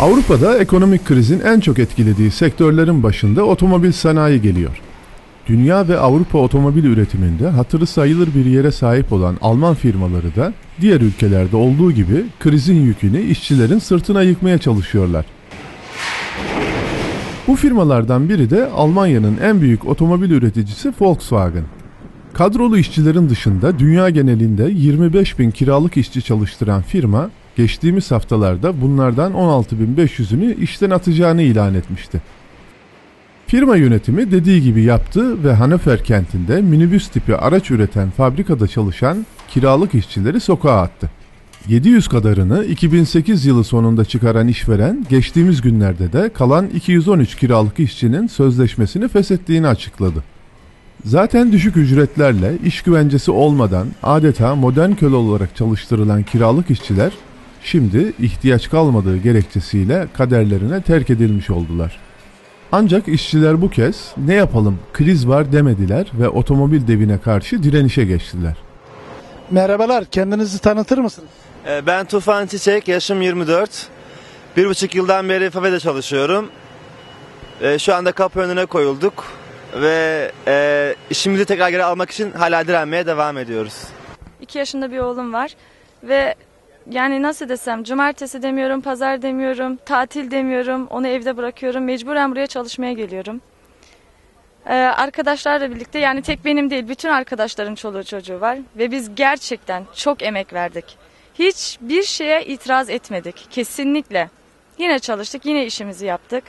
Avrupa'da ekonomik krizin en çok etkilediği sektörlerin başında otomobil sanayi geliyor. Dünya ve Avrupa otomobil üretiminde hatırı sayılır bir yere sahip olan Alman firmaları da diğer ülkelerde olduğu gibi krizin yükünü işçilerin sırtına yıkmaya çalışıyorlar. Bu firmalardan biri de Almanya'nın en büyük otomobil üreticisi Volkswagen. Kadrolu işçilerin dışında dünya genelinde 25 bin kiralık işçi çalıştıran firma, geçtiğimiz haftalarda bunlardan 16.500'ünü işten atacağını ilan etmişti. Firma yönetimi dediği gibi yaptı ve Hannover kentinde minibüs tipi araç üreten fabrikada çalışan kiralık işçileri sokağa attı. 700 kadarını 2008 yılı sonunda çıkaran işveren, geçtiğimiz günlerde de kalan 213 kiralık işçinin sözleşmesini feshettiğini açıkladı. Zaten düşük ücretlerle, iş güvencesi olmadan adeta modern köle olarak çalıştırılan kiralık işçiler, şimdi ihtiyaç kalmadığı gerekçesiyle kaderlerine terk edilmiş oldular. Ancak işçiler bu kez ne yapalım kriz var demediler ve otomobil devine karşı direnişe geçtiler. Merhabalar, kendinizi tanıtır mısınız? Ben Tufan Çiçek, yaşım 24. 1,5 yıldan beri fabrikada çalışıyorum. Şu anda kapı önüne koyulduk ve işimizi tekrar geri almak için hala direnmeye devam ediyoruz. 2 yaşında bir oğlum var ve yani nasıl desem, cumartesi demiyorum, pazar demiyorum, tatil demiyorum, onu evde bırakıyorum, mecburen buraya çalışmaya geliyorum. Arkadaşlarla birlikte, yani tek benim değil, bütün arkadaşların çoluğu çocuğu var ve biz gerçekten çok emek verdik. Hiçbir şeye itiraz etmedik, kesinlikle. Yine çalıştık, yine işimizi yaptık.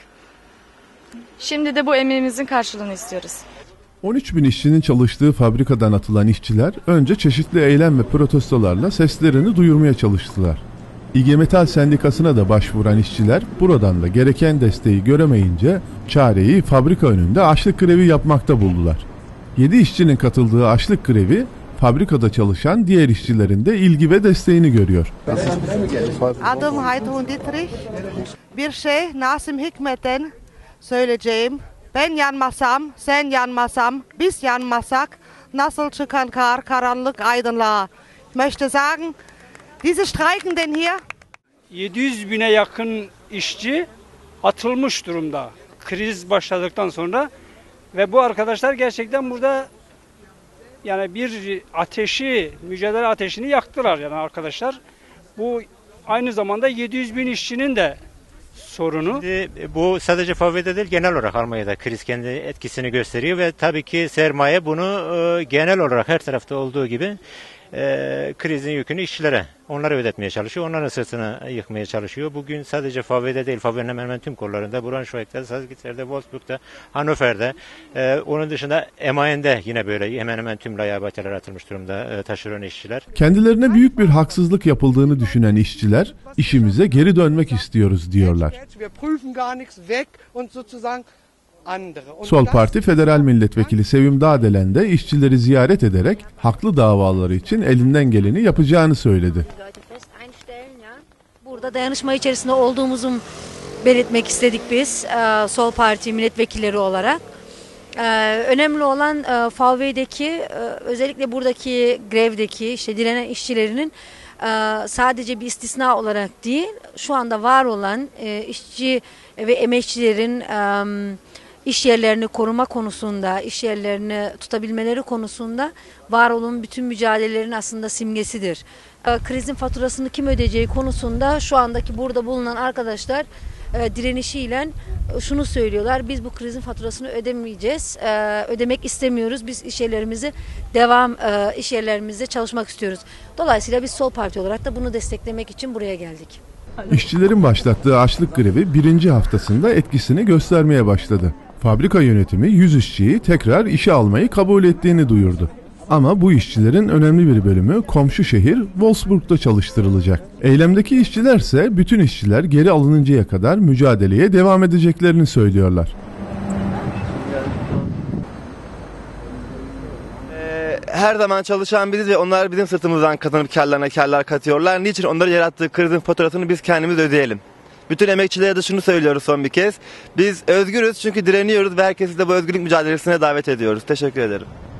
Şimdi de bu emeğimizin karşılığını istiyoruz. 13 bin işçinin çalıştığı fabrikadan atılan işçiler önce çeşitli eylem ve protestolarla seslerini duyurmaya çalıştılar. İG Metall Sendikası'na da başvuran işçiler buradan da gereken desteği göremeyince çareyi fabrika önünde açlık grevi yapmakta buldular. 7 işçinin katıldığı açlık grevi fabrikada çalışan diğer işçilerin de ilgi ve desteğini görüyor. Adım Haytun Dietrich. Bir şey Nazım Hikmet'ten söyleyeceğim. Ben yanmasam, sen yanmasam, biz yanmasak nasıl çıkan kar karanlık aydınlığa. Ich möchte sagen, diese Streikenden hier 700 bine yakın işçi atılmış durumda kriz başladıktan sonra ve bu arkadaşlar gerçekten burada yani bir mücadele ateşini yaktılar yani arkadaşlar. Bu aynı zamanda 700 bin işçinin de sorunu. Bu sadece fabrikada değil, genel olarak Almanya'da kriz kendi etkisini gösteriyor ve tabii ki sermaye bunu genel olarak her tarafta olduğu gibi krizin yükünü işçilere, onlara ödetmeye çalışıyor, onların sırtına yıkmaya çalışıyor. Bugün sadece fabrikada değil, fabrikanın hemen hemen tüm kollarında, Braunschweig'de, Salzgitter'de, Wolfsburg'da, Hannover'de, onun dışında MAN'de yine böyle hemen hemen tüm layabateler atılmış durumda taşeron işçiler. Kendilerine büyük bir haksızlık yapıldığını düşünen işçiler, işimize geri dönmek istiyoruz diyorlar. Sol Parti Federal Milletvekili Sevim Dağdelen de işçileri ziyaret ederek haklı davaları için elinden geleni yapacağını söyledi. Burada dayanışma içerisinde olduğumuzu belirtmek istedik biz Sol Parti milletvekilleri olarak. Önemli olan VW'deki özellikle buradaki grevdeki işte direnen işçilerinin sadece bir istisna olarak değil, şu anda var olan işçi ve emekçilerin iş yerlerini koruma konusunda, iş yerlerini tutabilmeleri konusunda var olan bütün mücadelelerin aslında simgesidir. Krizin faturasını kim ödeyeceği konusunda şu andaki burada bulunan arkadaşlar direnişiyle şunu söylüyorlar: biz bu krizin faturasını ödemeyeceğiz, ödemek istemiyoruz, biz iş yerlerimizde çalışmak istiyoruz. Dolayısıyla biz Sol Parti olarak da bunu desteklemek için buraya geldik. İşçilerin başlattığı açlık grevi birinci haftasında etkisini göstermeye başladı. Fabrika yönetimi 100 işçiyi tekrar işe almayı kabul ettiğini duyurdu. Ama bu işçilerin önemli bir bölümü komşu şehir Wolfsburg'da çalıştırılacak. Eylemdeki işçilerse bütün işçiler geri alınıncaya kadar mücadeleye devam edeceklerini söylüyorlar. Her zaman çalışan biziz ve onlar bizim sırtımızdan kazanıp karlarına karlar katıyorlar. Niçin onların yarattığı krizin faturasını biz kendimiz ödeyelim? Bütün emekçilere de şunu söylüyoruz son bir kez. Biz özgürüz çünkü direniyoruz ve herkesi de bu özgürlük mücadelesine davet ediyoruz. Teşekkür ederim.